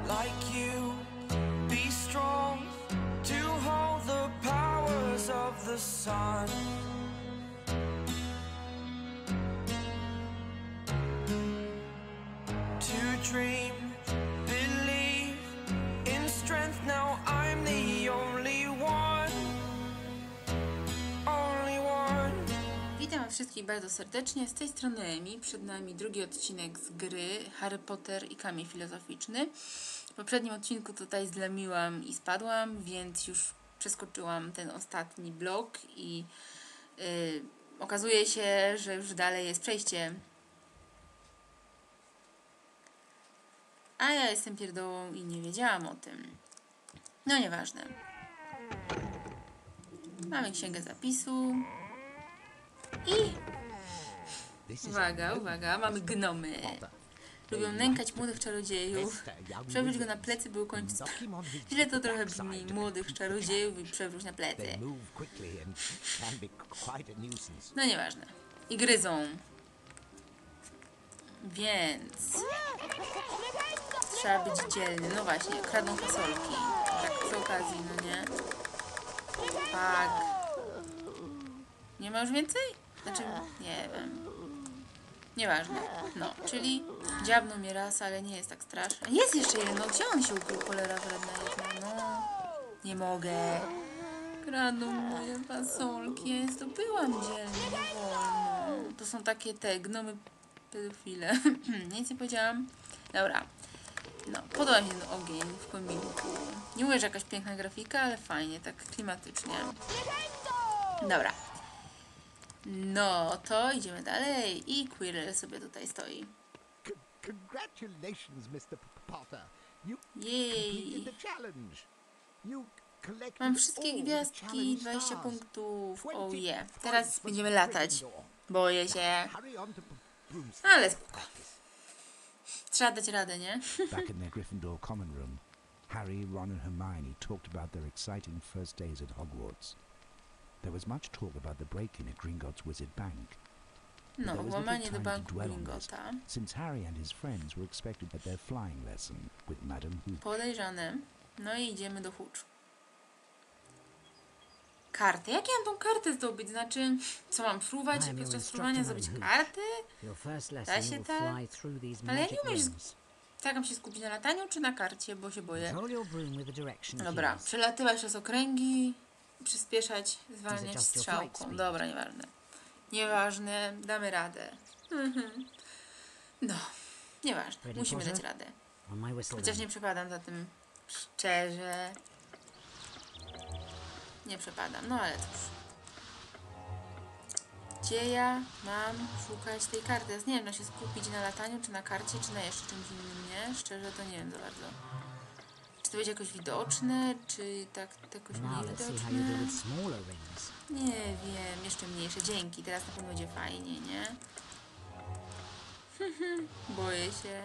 like you. Be strong to hold the powers of the sun. To dream, believe in strength. Now I'm the only one. Only one. Witam wszystkich bardzo serdecznie. Z tej strony Emi. Przed nami drugi odcinek z gry Harry Potter i Kamień Filozoficzny. W poprzednim odcinku tutaj zlamiłam i spadłam, więc już przeskoczyłam ten ostatni blok i okazuje się, że już dalej jest przejście. A ja jestem pierdołą i nie wiedziałam o tym. No nieważne. Mamy księgę zapisu. I uwaga, uwaga, mamy gnomy. Lubią nękać młodych czarodziejów. Przewróć go na plecy, by ukończyć. Źle to trochę brzmi. Młodych czarodziejów i przewróć na plecy. No nieważne. I gryzą. Więc trzeba być dzielny. No właśnie, kradną fasolki. Tak przy okazji, no nie? Tak. Nie ma już więcej? Znaczy, nie wiem. Nieważne. No, czyli dziabnął mnie raz, ale nie jest tak straszne. Jest jeszcze jedno. Gdzie on się ukrył? Cholera wredna jedna. No. Nie mogę. Kradną moje fasolki. Ja zdobyłam dzielnie. Nie wolno. To są takie te gnomy pedofile. Nic nie powiedziałam. Dobra. No, podoba mi się ten ogień w kominku. Nie mówię, że jakaś piękna grafika, ale fajnie, tak klimatycznie. Dobra. No, to idziemy dalej i Quirrell sobie tutaj stoi. Congratulations, Mr. Potter. You Jej. completed the challenge. You collected Mam wszystkie all the gwiazdki, challenge 20 stars. punktów. 20 Oh yeah. points Teraz for będziemy latać. Gryffindor. Boję się. Hurry on to Broomstick. Ale spoko. Trzeba dać radę, nie? Back in their Gryffindor common room, Harry, Ron and Hermione talked about their exciting first days at Hogwarts. There was much talk about the break-in at Gringotts Wizard Bank. No, There was little włamanie do time to banku dwell on this, Gringotta. since Harry and his friends were expected at their flying lesson with Madame Hooch. Podejrzane. No i idziemy do Hooch. Karty? Jak ja mam tą kartę zdobyć? Znaczy, co mam fruwać i podczas fruwania zdobyć karty? Da się tak? Ale ja nie umiem tak mam się skupić na lataniu czy na karcie, bo się boję. Dobra, przelatywać przez okręgi, przyspieszać, zwalniać strzałką. Dobra, nieważne. Nieważne, damy radę. No, nieważne, musimy dać radę. Chociaż nie przepadam za tym szczerze. Nie przepadam, no ale cóż. Gdzie ja mam szukać tej karty? Ja nie wiem, na się skupić na lataniu, czy na karcie, czy na jeszcze czymś innym, nie? Szczerze to nie wiem za bardzo. Czy to będzie jakoś widoczne, czy tak jakoś mniej widoczne? Nie wiem, jeszcze mniejsze. Dzięki, teraz na pewno będzie fajnie, nie? Boję się.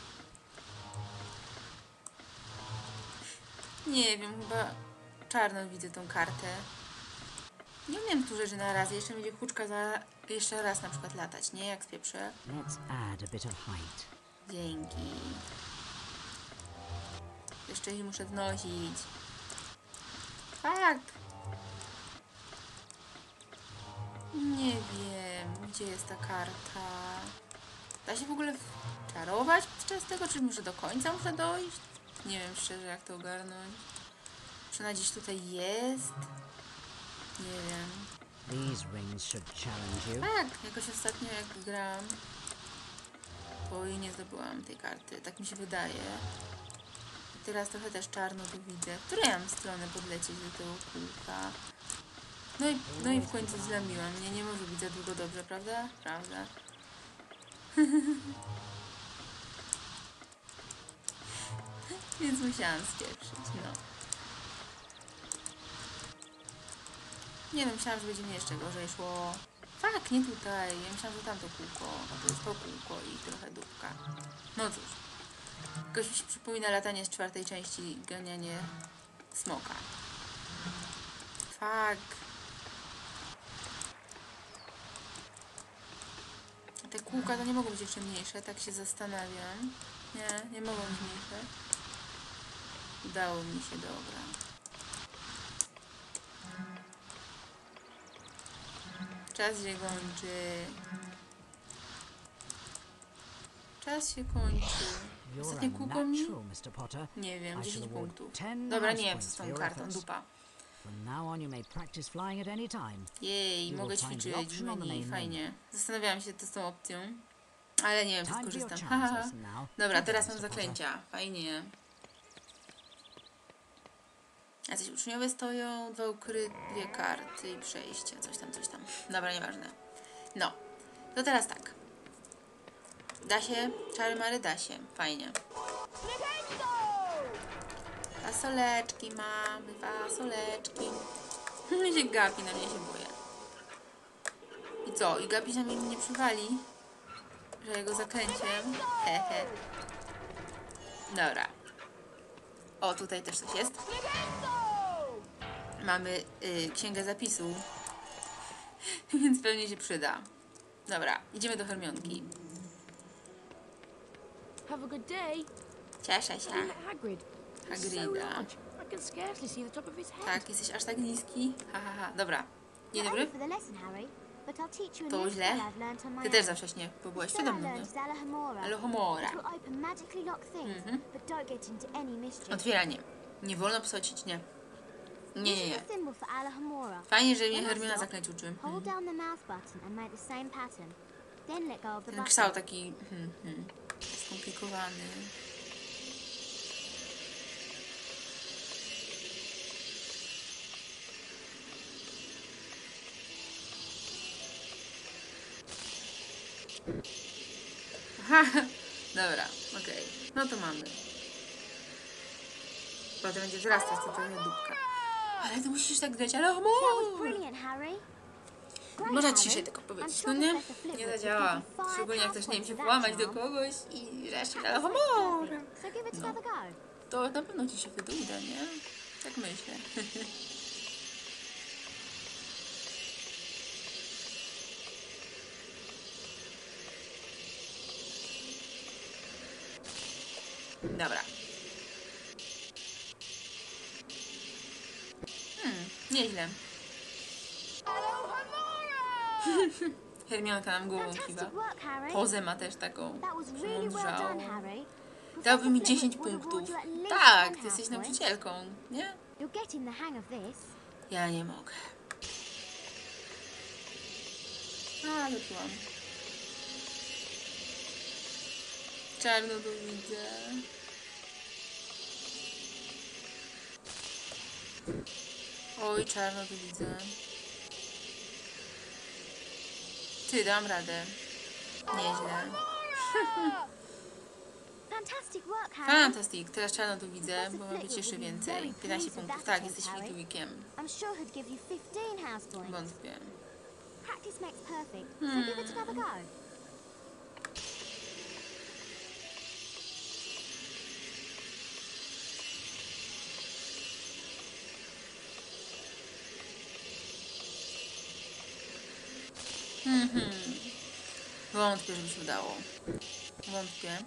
Nie wiem, chyba czarno widzę tą kartę. Nie umiem tu rzeczy na raz. Jeszcze będzie huczka za jeszcze raz na przykład latać, nie? Jak spieprzę. Dzięki. Jeszcze ich muszę wnosić. Tak. Nie wiem, gdzie jest ta karta. Da się w ogóle czarować podczas tego, czy może do końca muszę dojść? Nie wiem szczerze, jak to ogarnąć. Czy ona gdzieś tutaj jest? Nie wiem. Tak, jakoś ostatnio jak grałam, to i nie zdobyłam tej karty. Tak mi się wydaje. I teraz trochę też czarno tu widzę. W której ja mam stronę podlecieć do tego kółka? No i w końcu zlamiłam. Nie może być za długo dobrze, prawda? Prawda. Więc musiałam spieprzyć, no. Nie wiem, myślałam, że będzie mi jeszcze gorzej szło. Tak, nie tutaj. Ja myślałam, że tamto kółko, a to jest to kółko i trochę dupka. No cóż. Jakoś mi się przypomina latanie z 4. części, ganianie smoka. Fuck. Te kółka to nie mogą być jeszcze mniejsze, tak się zastanawiam. Nie mogą być mniejsze. Udało mi się, dobra. Czas się kończy. Czas się kończy. You're Ostatnie a kółko mi? natural, Mr. Potter. Nie wiem, I 10 shall award punktów. 10 Dobra, house nie wiem, points co z for tą your kartą, efforts. dupa. From now on, you may practice flying at any time. Jej, You mogę will find the ćwiczyć w option on the menu, main fajnie. Zastanawiałam się z tą opcją, ale nie wiem, czy Time for your skorzystam. charms Haha. lesson now. Dobra, Good teraz day, mam Mr. Potter. zaklęcia. Fajnie. Jacyś uczniowie stoją, dwie karty i przejście. Coś tam, coś tam. Dobra, nieważne. No, to teraz tak. Da się? Czary mary da się. Fajnie. Fasoleczki mamy, fasoleczki. Mi się gapi, na mnie się boję. I co? I gapi się mi nie przywali? Że jego zaklęciem? Hehe. Dobra. O, tutaj też coś jest. Mamy księgę zapisu. Więc pewnie się przyda. Dobra, idziemy do Hermionki. Have a good day. Cieszę się. Hagrid. So Hagrida. large. I can scarcely see the top of his head. Tak, jesteś aż tak niski? Ha, ha, ha. Dobra. Dzień Not dobry. only for the lesson, Harry, but I'll teach you a To new źle? spell I've learnt on my Ty own. też za wcześnie, bo byłeś Spell przede I mną. learned is Alohomora. Alohomora. It will open magically locked things, but don't get into any mischief. Otwieranie. Nie wolno psocić, nie. Nie, nie, nie. Use the thimble for Alohomora. Fajnie, że mnie When I Hermiona stop, zaklęć uczy. Hold down the mouth button and make the same pattern. Then let go of the Ten button. kształt taki skomplikowany. Aha, dobra, okej. No to mamy. Potem będzie wzrastać to trochę dupka. Ale ty musisz tak grać, ale That was brilliant, Harry. Great, Można Harry. ciszej tylko I'm powiedzieć, sure no nie? Professor Flitwick Nie will give zadziała. you 5 Szczególnie jak house ktoś nie wiem się points for that włamać do charm. kogoś i reszcie That ale was humor. perfect. So give it No. another go. To na pewno ci się uda, nie? Tak myślę. Dobra. Nieźle. Hermionka nam głową kiwa. Fantastic work, Harry. Pozę ma też taką That was really well done, przemądrzałą. Harry. Dałby mi Professor 10 Flitwick would punktów. award you at least Tak, 10 ty jesteś house points. nauczycielką, nie? You're getting the hang of this. Ja nie mogę. Ale czułam. Czarno to widzę. Oj, czarno to widzę. Ty, dam radę. Nieźle. Fantastic work, Harry. Fantastic. Teraz czarno to widzę, bo mam być jeszcze więcej. 15 punktów. Tak, jesteś Flitwickiem. I'm sure he'd give you 15 house points. Wątpię. Practice makes perfect, so give it another go. Wątpię, żeby się udało. Wątpię.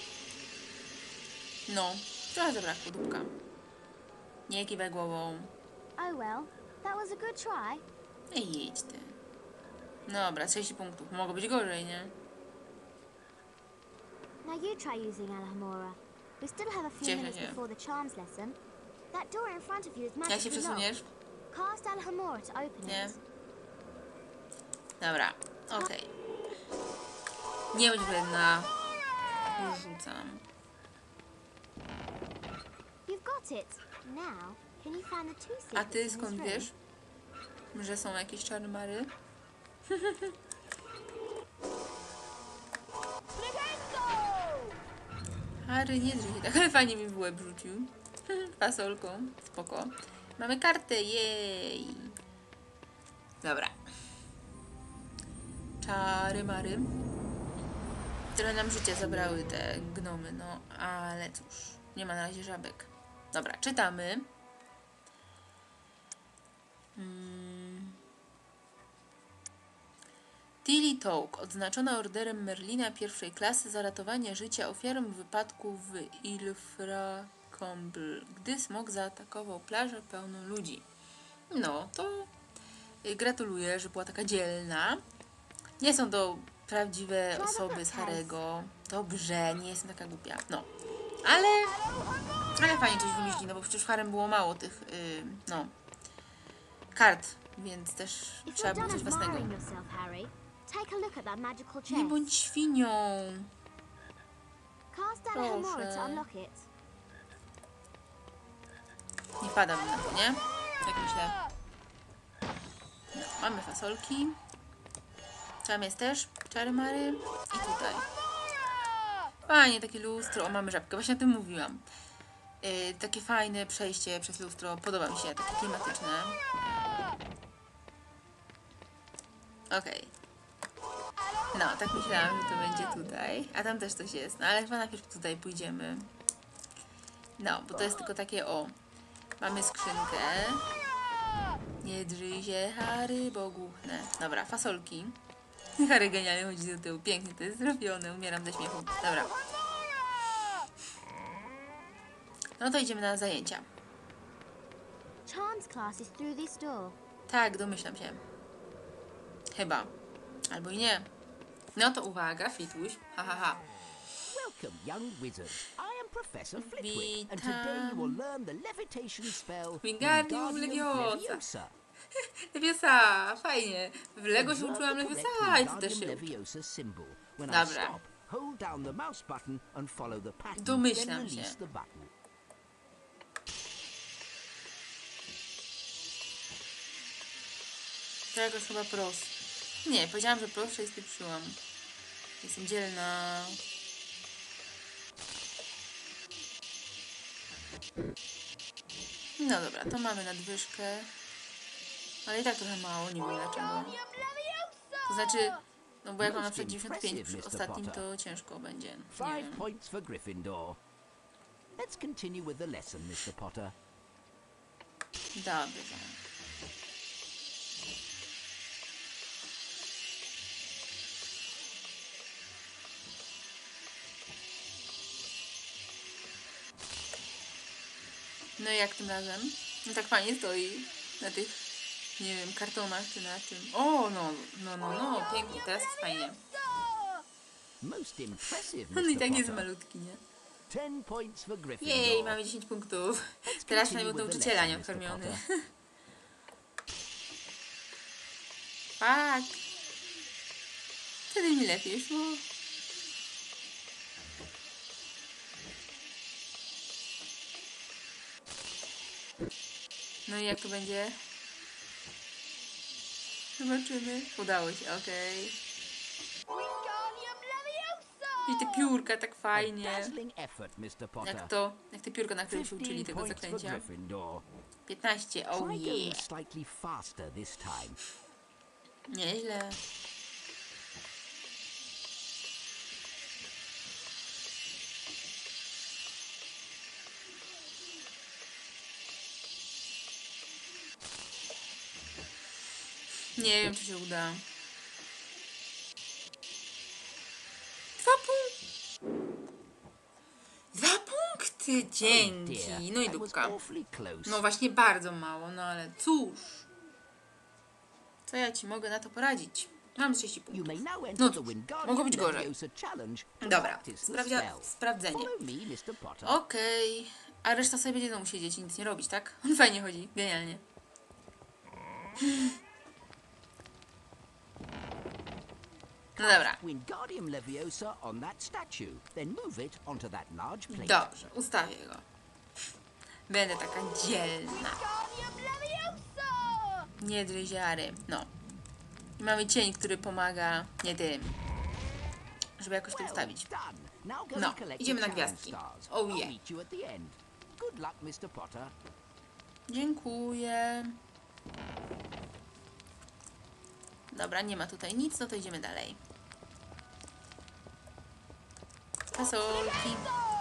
No, trochę zabrakło dupka. Nie kiwaj głową. Oh well, that was a good try. Ej, jedź ty. Dobra, 30 punktów. Mogło być gorzej, nie? Now you try using Alohomora. We still have a few Cieszę minutes się. before the charms lesson. That door in front of you is Jak się magically przesuniesz? locked. Cast Alohomora to open Nie. it. Dobra, okej. Nie bądź wredna. Już rzucam. You've got it. Now, can you find the two secrets A ty in this skąd room? wiesz, że są jakieś czarne mary? Harry, nie drzyj się tak, ale fajnie mi w łeb rzucił. Fasolką, spoko. Mamy kartę, jej! Dobra. Czary mary. Trochę nam życia zabrały te gnomy, no ale cóż. Nie ma na razie żabek. Dobra, czytamy. Tilly Toke, odznaczona orderem Merlina pierwszej klasy za ratowanie życia ofiarom wypadku w Ilfracombe. Comble, gdy smok zaatakował plażę pełną ludzi. No, to gratuluję, że była taka dzielna. Nie są to prawdziwe osoby z Harry'ego. Dobrze, nie jestem taka głupia. No, ale fajnie coś wymyślili, no bo przecież w Harrym było mało tych, no, kart, więc też If trzeba you're było done coś własnego. admiring yourself, Harry, take a look at that magical chest. Nie bądź świnią. Cast down a Hamora Proszę. to unlock it. Nie padam na to, nie? Jak myślę. No, mamy fasolki. Tam jest też czary-mary. I tutaj. Fajnie, takie lustro. O, mamy żabkę. Właśnie o tym mówiłam. Takie fajne przejście przez lustro. Podoba mi się. Takie klimatyczne. Okej. No, tak myślałam, że to będzie tutaj. A tam też coś jest. No, ale chyba najpierw tutaj pójdziemy. No, bo to jest tylko takie, o. Mamy skrzynkę. Nie drzyj się, Harry, bo głuchnę. Dobra, fasolki. Harry genialnie chodzi do tyłu. Pięknie to jest zrobione. Umieram ze śmiechu. Dobra. No to idziemy na zajęcia. Charms class is through this door. Tak, domyślam się. Chyba. Albo i nie. No to uwaga, Fituś. Ha, ha, ha. Welcome, young wizard. I am Professor Flitwick, and today you will learn the levitation spell Wingardium Leviosa. Leviosa. Leviosa, fajnie. W Lego się Observe uczyłam the Leviosa correct i ty też się Wingardium uczy. Leviosa symbol. When I Dobra. stop, hold down the mouse button and follow the pattern. Domyślam then się. release the button. To jakoś chyba prost. Nie, powiedziałam, że prostsze i spieprzyłam. Jestem dzielna. No dobra, to mamy nadwyżkę. Ale i tak trochę mało, nie wiem dlaczego. To znaczy, no bo jak mam na przykład 95 przy ostatnim, to ciężko będzie. Nie 5 wiem. points for Gryffindor. Let's continue with the lesson, Mr. Potter. Dobrze. No i jak tym razem? No tak fajnie stoi na tych, nie wiem, kartonach czy na czym. O, no, pięknie, teraz jest fajnie. Most impressive, On i Mr. tak jest Potter. malutki, nie? 10 points for Gryffindor. Jej, mamy 10 punktów. Teraz przynajmniej od nauczyciela nie odkarmiony. Fuck. Wtedy mi lepiej szło. No i jak to będzie? Zobaczymy. Udało się, okej. I te piórka tak fajnie. Dazzling effort, Mr. Potter. Jak te piórka, na których się uczyli 15 tego points for zaklęcia. Gryffindor. 15, oh Try going yeah. slightly faster this time. Nieźle. Nie wiem, czy się uda. 2 punkty! Dzięki! No i That was dupka. awfully close. No właśnie bardzo mało, no ale cóż. Co ja ci mogę na to poradzić? Mam 30 You punktów. may now No enter the cóż, Wingardium mogło być gorzej. Leviosa challenge to Dobra, practice the spell. sprawdzenie. Follow me, Mr. Potter. Okej. A reszta sobie będzie domu siedzieć i nic nie robić, tak? On fajnie chodzi, genialnie. No dobra. Wingardium Leviosa on that statue. Then move it onto that large plate. Dobrze, ustawię go. Będę taka dzielna. Nie dryziary. No. I mamy cień, który pomaga nie tym. Żeby jakoś to Well ustawić. done. Now go No, and collect idziemy the na challenge gwiazdki. stars. Oh I'll yeah. meet you at the end. Good luck, Mr. Potter. Dziękuję. Dobra, nie ma tutaj nic, no to idziemy dalej. Fasolki.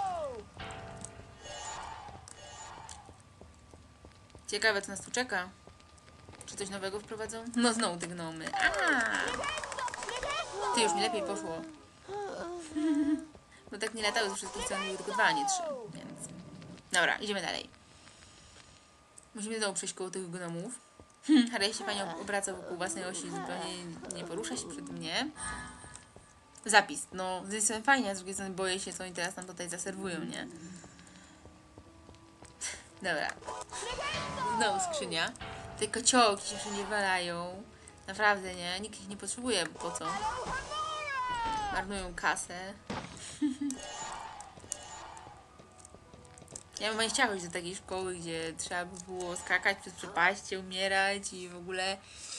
Ciekawe, co nas tu czeka. Czy coś nowego wprowadzą? No znowu te gnomy. Ty, już mi lepiej poszło. Bo tak nie latały ze wszystkich stron, były tylko 2, a nie 3, więc... Dobra, idziemy dalej. Musimy znowu przejść koło tych gnomów. Harry się panią obraca wokół własnej osi, zupełnie nie porusza się przed mnie. Zapis. No, z jednej strony fajnie, a z drugiej strony boję się, co oni teraz nam tutaj zaserwują, nie? Dobra. Znowu skrzynia. Te kociołki się wszędzie walają. Naprawdę, nie? Nikt ich nie potrzebuje, bo po co? Marnują kasę. Ja bym nie chciała chodzić do takiej szkoły, gdzie trzeba by było skakać przez przepaście, umierać i w ogóle...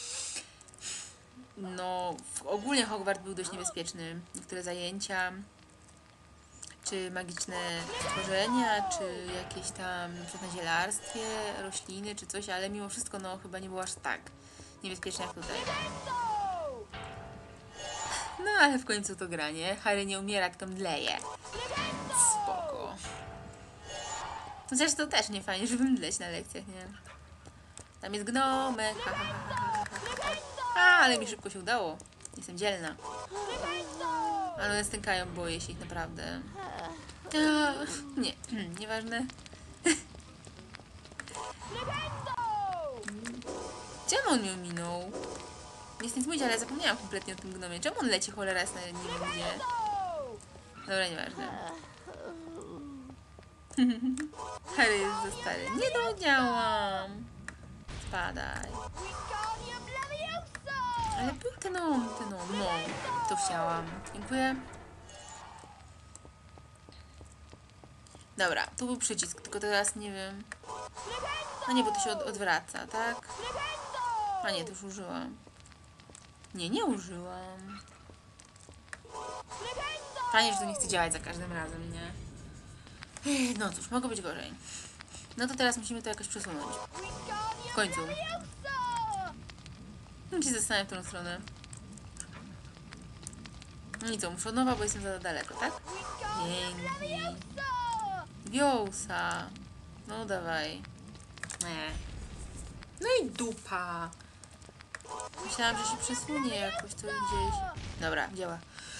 No, ogólnie Hogwart był dość niebezpieczny. Niektóre zajęcia, czy magiczne stworzenia, czy jakieś tam na przykład na zielarstwie, rośliny, czy coś, ale mimo wszystko, no, chyba nie było aż tak niebezpieczne jak tutaj. No, ale w końcu to granie. Harry nie umiera, kto mdleje. Spoko. Chociaż to też nie fajnie, żeby mdleć na lekcjach, nie? Tam jest gnomek. Ale mi szybko się udało. Jestem dzielna. Ale one stękają, boję się ich naprawdę. Nie, nieważne. Czemu on mnie minął? Nie chcę nic mówić, ale ja zapomniałam kompletnie o tym gnomie. Czemu on leci cholera jasna, nie wiem gdzie? Dobra, nieważne. Harry jest za stary. Nie dodziałam. Spadaj. Ale był ten on, no. To chciałam. Dziękuję. Dobra, tu był przycisk, tylko teraz nie wiem. No nie, bo to się odwraca, tak? A nie, to już użyłam. Nie użyłam. Fajnie, że to nie chce działać za każdym razem, nie? No cóż, mogło być gorzej. No to teraz musimy to jakoś przesunąć. W końcu. Się zastanawiam w którą stronę. No i co, muszę od nowa, bo jestem za daleko, tak? Dzięki. Wiosa. No dawaj. Nie. No i dupa. Myślałam, że się przesunie jakoś coś gdzieś. Dobra, działa.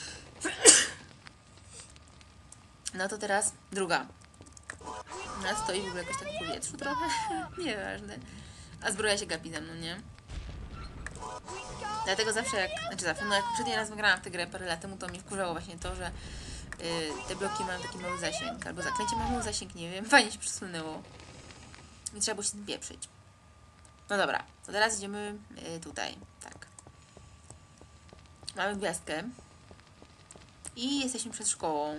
No to teraz druga. Ona stoi w ogóle jakoś tak w powietrzu trochę. Nieważne. A zbroja się gapi ze mną, nie? Dlatego zawsze no jak poprzedni raz wygrałam w tę grę parę lat temu, to mnie wkurzało właśnie to, że te bloki mają taki mały zasięg. Albo zaklęcie ma mały zasięg, nie wiem. Fajnie się przesunęło. I trzeba było się tym pieprzyć. No dobra, to teraz idziemy tutaj. Tak. Mamy gwiazdkę. I jesteśmy przed szkołą.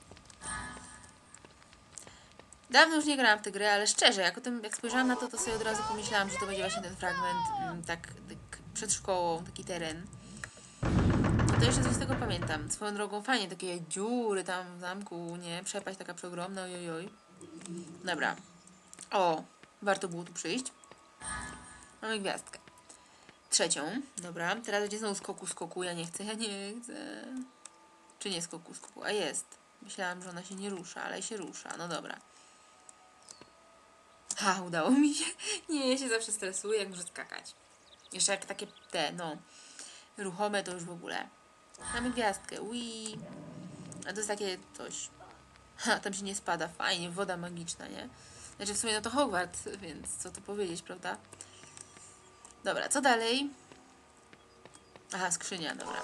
Dawno już nie grałam w tę grę, ale szczerze, jak spojrzałam na to, to sobie od razu pomyślałam, że to będzie właśnie ten fragment tak przed szkołą, taki teren. No to jeszcze coś z tego pamiętam. Swoją drogą fajnie, takie dziury tam w zamku, nie? Przepaść taka przeogromna, ojojoj. Dobra. O, warto było tu przyjść. Mamy gwiazdkę. Trzecią. Dobra, teraz będzie znowu skoku. Ja nie chcę. Czy nie skoku? A jest. Myślałam, że ona się nie rusza, ale się rusza. No dobra. Ha, udało mi się. Nie, ja się zawsze stresuję, jak muszę skakać. Jeszcze jak takie ruchome, to już w ogóle. Mamy gwiazdkę. Ui. A to jest takie coś. Ha, tam się nie spada. Fajnie, woda magiczna, nie? Znaczy w sumie no to Hogwart, więc co tu powiedzieć, prawda? Dobra, co dalej? Aha, skrzynia, dobra.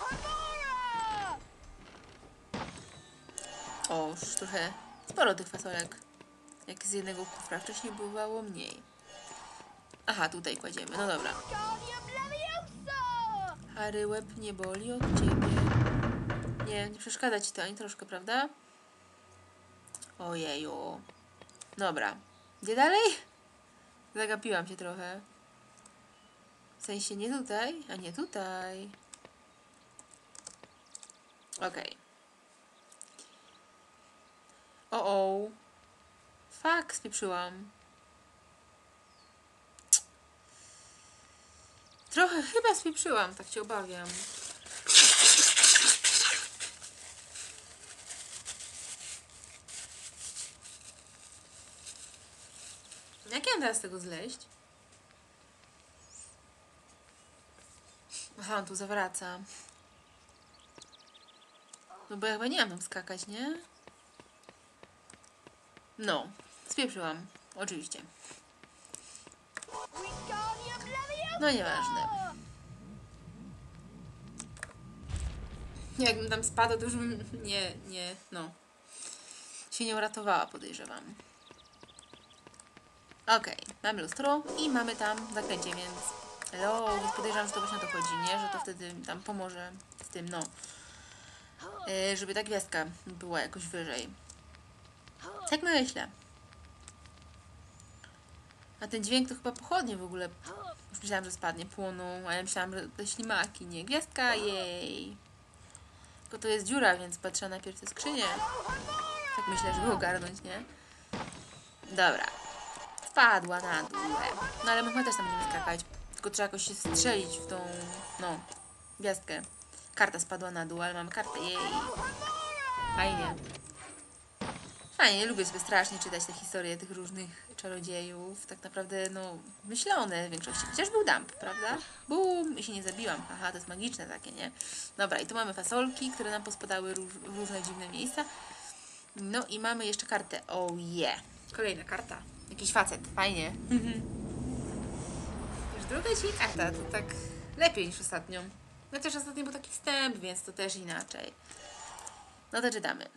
O, już trochę sporo tych fasolek. Jak z jednego kufra. Wcześniej bywało mniej. Aha, tutaj kładziemy. No dobra. Harry, łeb nie boli od ciebie. Nie przeszkadza ci to ani troszkę, prawda? Ojeju. Dobra. Gdzie dalej? Zagapiłam się trochę. W sensie nie tutaj, a nie tutaj. Okej. O. Fuck, spieprzyłam. Trochę chyba spieprzyłam, tak się obawiam. Jak ja mam teraz z tego zleźć? Aha, on tu zawraca. No bo ja chyba nie mam tam skakać, nie? No. Spieprzyłam. Oczywiście. No nieważne. Jakbym tam spadła, to już bym się nie uratowała, podejrzewam. Okej, mamy lustro i mamy tam zaklęcie, więc hello, więc podejrzewam, że to właśnie o to chodzi, nie? Że to wtedy tam pomoże z tym, żeby ta gwiazdka była jakoś wyżej. Tak myślę. A ten dźwięk to chyba pochodnie w ogóle. Już myślałam, że spadnie, płoną, a ja myślałam, że te ślimaki, nie? Gwiazdka, jej. Tylko to jest dziura, więc patrzę najpierw te skrzynie. Tak myślę, żeby ogarnąć, nie? Dobra. Spadła na dół. No ale my też tam będziemy skakać. Tylko trzeba jakoś się strzelić w tą, gwiazdkę. Karta spadła na dół, ale mamy kartę, jej. Fajnie. Fajnie, lubię sobie strasznie czytać te historie tych różnych czarodziejów. Tak naprawdę, myślone w większości. Chociaż był dump, prawda? Bum! I się nie zabiłam. Aha, to jest magiczne takie, nie? Dobra, i tu mamy fasolki, które nam pospadały w różne dziwne miejsca. No i mamy jeszcze kartę. Oh yeah! Kolejna karta. Jakiś facet. Fajnie. Już druga dzisiaj karta. To tak lepiej niż ostatnią. Chociaż ostatnio był taki wstęp, więc to też inaczej. No to czytamy.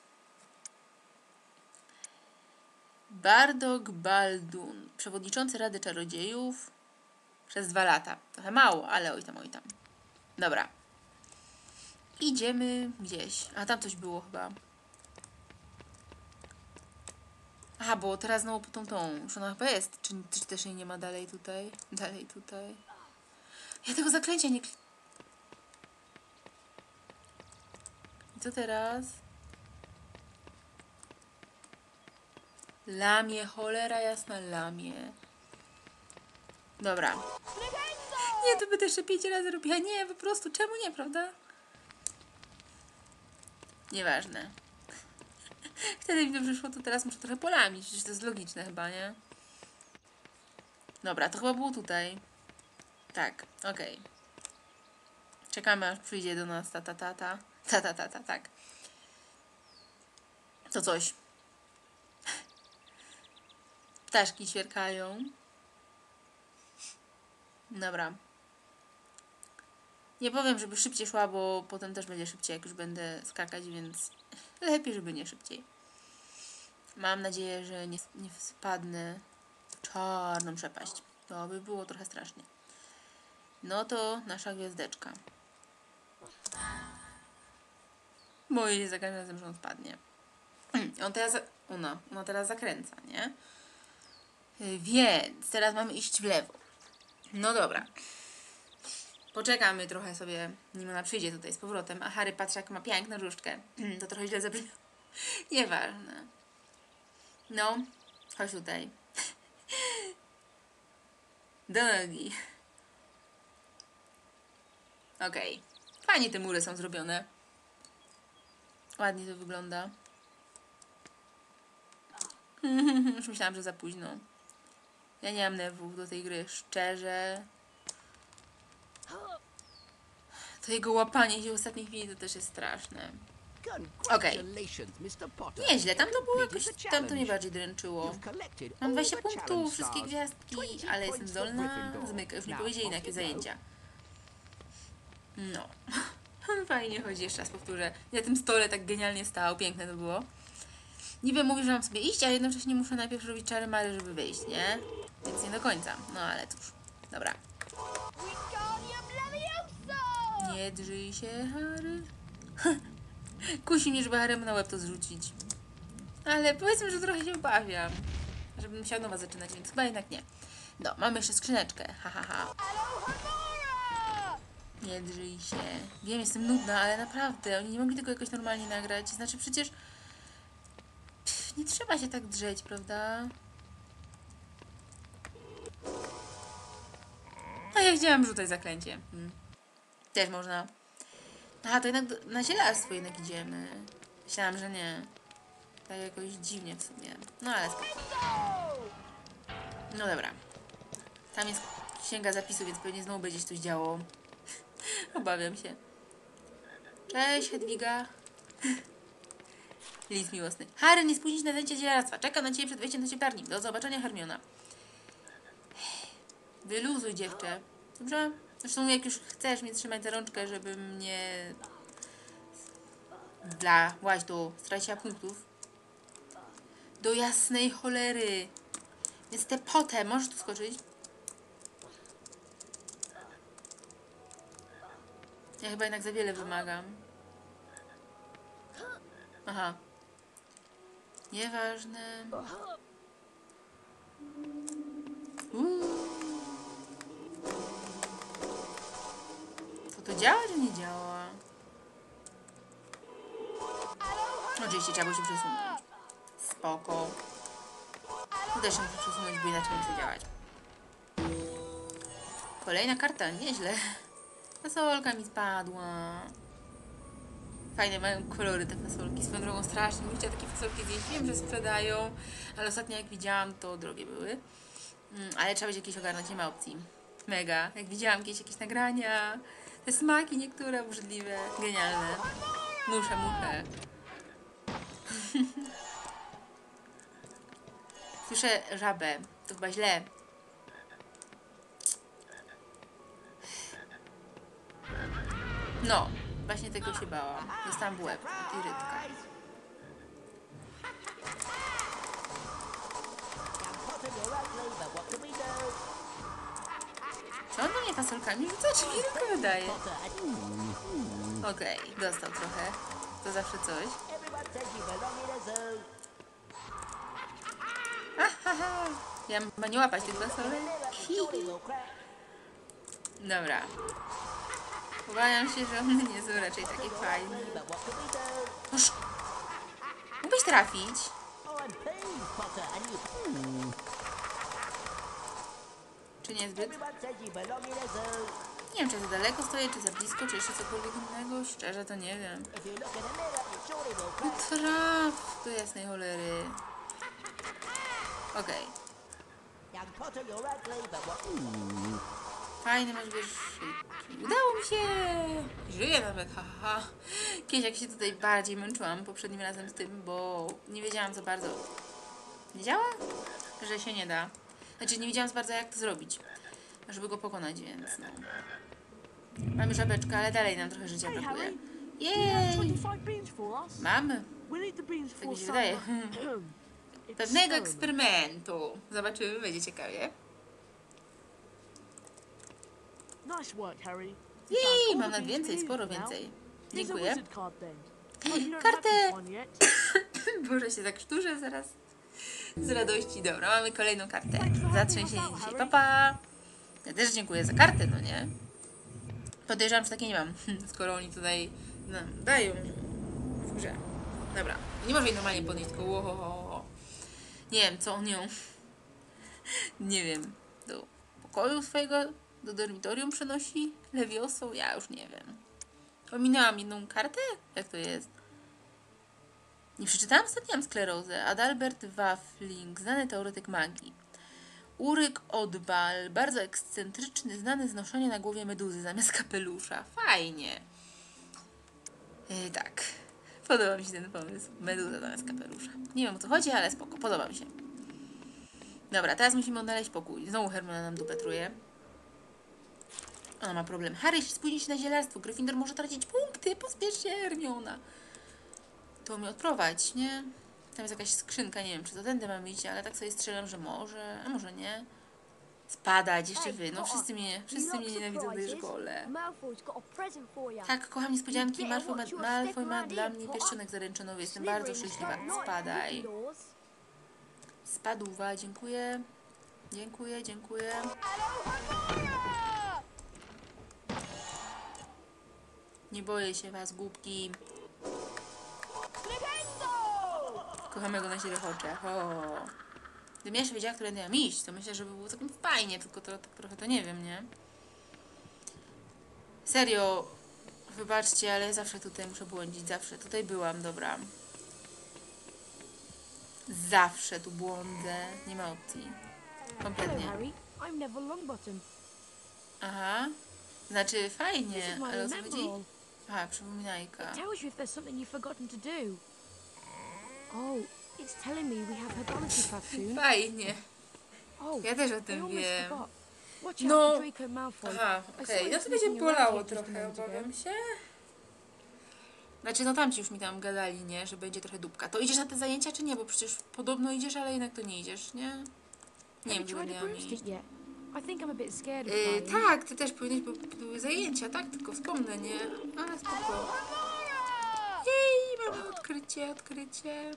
Bardog Baldun, przewodniczący Rady Czarodziejów przez 2 lata. Trochę mało, ale oj tam. Dobra. Idziemy gdzieś. A tam coś było chyba. Aha, bo teraz znowu po tą. Już ona chyba jest. Czy też jej nie ma dalej tutaj? Dalej tutaj. Ja tego zaklęcia nie... I co teraz? Lamie, cholera jasna, lamie. Dobra. Nie, to by też jeszcze 5 razy robiła. Nie, po prostu, czemu nie, prawda? Nieważne. Wtedy mi dobrze szło, to teraz muszę trochę polamić. Przecież to jest logiczne chyba, nie? Dobra, to chyba było tutaj. Tak, okej. Czekamy, aż przyjdzie do nas tak. To coś. Ptaszki ćwierkają. Dobra. Nie powiem, żeby szybciej szła, bo potem też będzie szybciej, jak już będę skakać, więc lepiej, żeby nie szybciej. Mam nadzieję, że nie spadnę w czarną przepaść. To by było trochę strasznie. No to nasza gwiazdeczka. Boję się za każdym razem, że on spadnie. Ona teraz zakręca, nie? Więc teraz mamy iść w lewo. No dobra. Poczekamy trochę sobie, nim ona przyjdzie tutaj z powrotem. A Harry patrzy, jak ma piękną różdżkę. To trochę źle zabrzmiało. Nieważne. No, chodź tutaj. Do nogi. Okej. Fajnie te mury są zrobione. Ładnie to wygląda. Już myślałam, że za późno. Ja nie mam nerwów do tej gry, szczerze. To jego łapanie się w ostatniej chwili to też jest straszne. Okej. Nieźle, tam to było jakoś, tam to mnie bardziej dręczyło. Mam 20 punktów, wszystkie gwiazdki, ale jestem zdolna. Zmyka, już mi powiedzieli na jakie zajęcia. No. Fajnie chodzi, jeszcze raz powtórzę. Na tym stole tak genialnie stał, piękne to było. Niby mówi, że mam sobie iść, a jednocześnie muszę najpierw robić czary-mary, żeby wyjść, nie? Więc nie do końca. No ale cóż. Dobra. Nie drżyj się, Harry. Kusi mnie, żeby Harrymu na łeb to zrzucić. Ale powiedzmy, że trochę się obawiam. Żebym musiała nowa zaczynać, więc chyba jednak nie. No, mamy jeszcze skrzyneczkę. Ha. Nie drżyj się. Wiem, jestem nudna, ale naprawdę, oni nie mogli tego jakoś normalnie nagrać. Znaczy przecież... nie trzeba się tak drzeć, prawda? A ja chciałam rzucać zaklęcie. Też można. Aha, to jednak na zielarstwo jednak idziemy. Myślałam, że nie. Tak jakoś dziwnie w sumie. No ale spoko. No dobra. Tam jest księga zapisu, więc pewnie znowu będzie się coś działo. Obawiam się. Cześć, Hedwiga. List miłosny. Harry, nie spóźnij się na zajęcie zielarstwa. Czekam na ciebie przed wejściem do cieplarni. Do zobaczenia, Hermiona. Wyluzuj, dziewczę. Dobrze? Zresztą jak już chcesz mnie trzymać za rączkę, żebym mnie właź do straciła punktów. Do jasnej cholery. Więc te potem, możesz tu skoczyć? Ja chyba jednak za wiele wymagam. Aha. Nieważne. To działa, czy nie działa? Oczywiście trzeba było się przesunąć. Spoko. Tu też się muszę przesunąć, bo inaczej nie chce działać. Kolejna karta, nieźle. Fasolka mi spadła. Fajne mają kolory te fasolki. Swoją drogą strasznie bym chciała takie fasolki zjeść. Wiem, że sprzedają, ale ostatnio jak widziałam, to drogie były. Ale trzeba będzie jakieś ogarnąć, nie ma opcji. Mega. Jak widziałam jakieś nagrania, te smaki niektóre obrzydliwe, genialne. Muszę. Słyszę żabę. To chyba źle. No, właśnie tego się bałam. Dostałam w łeb i rybka. Czy on do mnie fasolkami rzuca, czy mi rybkę wydaje? Okej, dostał trochę. To zawsze coś. Ja mam chyba nie łapać tych fasolek. Dobra. Obawiam się, że one nie są raczej takie fajne. Noż, mógłbyś trafić? Czy niezbyt? Nie wiem, czy za daleko stoję, czy za blisko, czy jeszcze cokolwiek innego. Szczerze to nie wiem. No traf do jasnej cholery. Okej. Fajny masz wierszyki. Udało mi się! Żyję nawet, haha. Kiedyś jak się tutaj bardziej męczyłam poprzednim razem z tym, bo nie wiedziałam za bardzo. Nie działa? Że się nie da. Znaczy nie wiedziałam za bardzo jak to zrobić, żeby go pokonać, więc no. Mamy żabeczkę, ale dalej nam trochę życia brakuje. Jej! Mamy. Tak mi się wydaje. Pewnego eksperymentu. Zobaczymy, będzie ciekawie. Jej, mam nawet więcej, sporo więcej. Dziękuję. Kartę! Boże, się tak szturzę zaraz. Z radości. Dobra, mamy kolejną kartę. Zatrzęsienie dzisiaj. Papa! Ja też dziękuję za kartę, no nie? Podejrzewam, że takiej nie mam. Skoro oni tutaj nam dają w grze. Dobra. Nie może jej normalnie podnieść, tylko łohoho. Nie wiem, co on ją... Nie wiem. Do pokoju swojego, do dormitorium przenosi Levioso? Ja już nie wiem. Ominęłam jedną kartę? Jak to jest? Nie przeczytałam, ostatnio mam sklerozę. Adalbert Waffling, znany teoretyk magii. Uryk Odbal, bardzo ekscentryczny, znany z noszenia na głowie meduzy zamiast kapelusza. Fajnie. Tak. Podoba mi się ten pomysł. Meduza zamiast kapelusza. Nie wiem o co chodzi, ale spoko. Podoba mi się. Dobra, teraz musimy odnaleźć pokój. Znowu Hermiona nam dupę truje. Ona ma problem. Harry, jeśli spóźni się na zielarstwo, Gryffindor może tracić punkty. Pospiesz się, Hermiona. To mnie odprowadź, nie? Tam jest jakaś skrzynka, nie wiem, czy to tędy mam iść, ale tak sobie strzelam, że może, a może nie. Spadać, jeszcze wy. No wszyscy mnie nienawidzą w tej szkole. Tak, kocham niespodzianki. Malfoy ma dla mnie pierścionek zaręczynowy. Jestem bardzo szczęśliwa. Spadaj. Spadła, dziękuję. Dziękuję. Nie boję się was, głupki. Kochamy go na siebie chocze. Gdybym jeszcze wiedziała, które miałam iść, to myślę, że by było całkiem fajnie, tylko trochę to nie wiem, nie? Serio, wybaczcie, ale zawsze tutaj muszę błądzić, zawsze. Tutaj byłam, dobra. Zawsze tu błądzę, nie ma opcji. Kompletnie. Aha, znaczy fajnie, ale o co chodzi? Aha, przypominajka. Oh, it's telling me we have herbology class soon. Fajnie. Oh, Ja też o I tym almost wiem. forgot. Watch out No. for Draco Malfoy. Aha, I saw okej. him No to będzie sneaking around bolało here just a trochę, moment ago. obawiam się. Znaczy, no tamci już mi tam gadali, nie? Że będzie trochę dupka. To idziesz na te zajęcia, czy nie? Bo przecież podobno idziesz, ale jednak to nie idziesz, nie? Nie Have wiem, you gdzie tried a miałam iść. broomstick yet? I think I'm a bit scared of flying. Tak, ty też powinieneś, bo były zajęcia, tak? Tylko wspomnę, nie? Ale spoko. Jej, mamy odkrycie.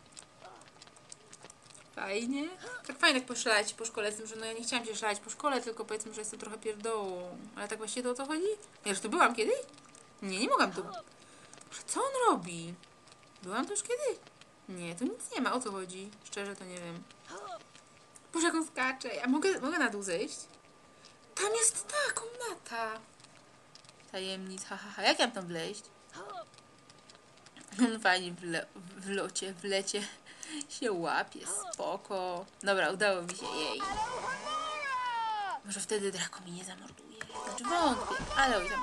Fajnie. Tak fajnie tak poszalać po szkole, z tym, że no ja nie chciałam się szalać po szkole, tylko powiedzmy, że jestem trochę pierdołą. Ale tak właściwie to o co chodzi? Ja już tu byłam kiedyś? Nie mogłam tu. Co on robi? Byłam tu już kiedyś? Nie, tu nic nie ma, o co chodzi? Szczerze to nie wiem. Boże, jak on skacze. Ja mogę na dół zejść? Tam jest ta komnata. Tajemnic, ha. Jak ja mam tam wleźć? On fajnie w lecie się łapie, spoko. Dobra, udało mi się, jej. Może wtedy Draco mi nie zamorduje. Znaczy wątpię, ale oj tam.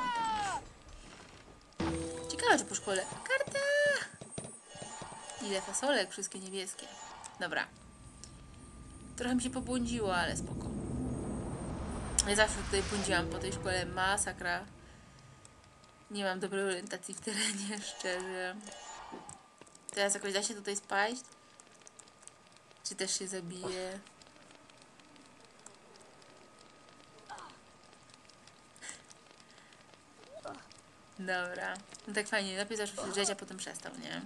Ciekawe, czy po szkole. Karta! Ile fasolek, wszystkie niebieskie. Dobra. Trochę mi się pobłądziło, ale spoko. Ja zawsze tutaj błądziłam po tej szkole, masakra. Nie mam dobrej orientacji w terenie, szczerze. Teraz jakoś da się tutaj spaść? Czy też się zabije? Dobra. No tak fajnie, najpierw zaczął się drzeć, a potem przestał, nie?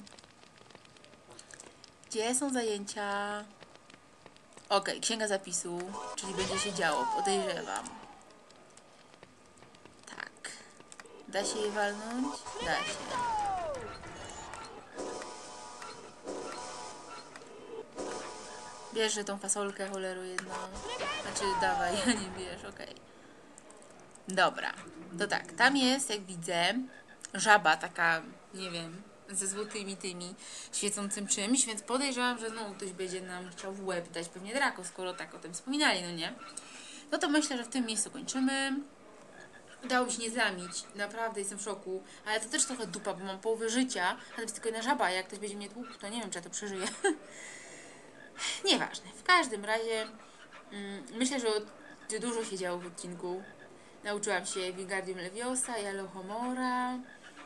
Gdzie są zajęcia? Okej, księga zapisu, czyli będzie się działo, podejrzewam. Tak. Da się je walnąć? Da się. Bierz tą fasolkę, cholero jedną. Znaczy, dawaj, ja nie bierz, okej. Dobra, to tak, tam jest, jak widzę, żaba taka, nie wiem, ze złotymi tymi świecącym czymś, więc podejrzewam, że no ktoś będzie nam chciał w łeb dać, pewnie Draco, skoro tak o tym wspominali, no nie? No to myślę, że w tym miejscu kończymy. Udało mi się nie zlamić, naprawdę jestem w szoku, ale to też trochę dupa, bo mam połowę życia, a to jest tylko jedna żaba, jak ktoś będzie mnie tłukł, to nie wiem, czy ja to przeżyję. Nieważne, w każdym razie myślę, że dużo się działo w odcinku. Nauczyłam się Wingardium Leviosa i Alohomora,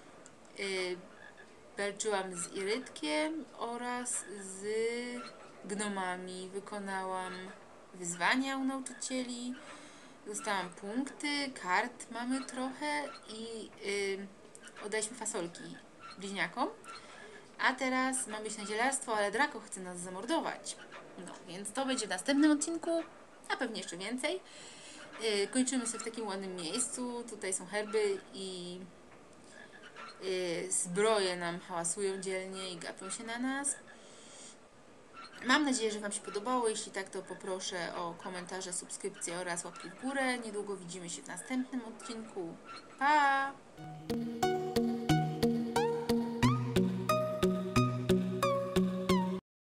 walczyłam z Irytkiem oraz z gnomami. Wykonałam wyzwania u nauczycieli, dostałam punkty, kart mamy trochę i oddaliśmy fasolki bliźniakom. A teraz mamy iść na zielarstwo, ale Draco chce nas zamordować. No, więc to będzie w następnym odcinku, a pewnie jeszcze więcej. Kończymy sobie w takim ładnym miejscu. Tutaj są herby i zbroje nam hałasują dzielnie i gapią się na nas. Mam nadzieję, że Wam się podobało. Jeśli tak, to poproszę o komentarze, subskrypcje oraz łapki w górę. Niedługo widzimy się w następnym odcinku. Pa!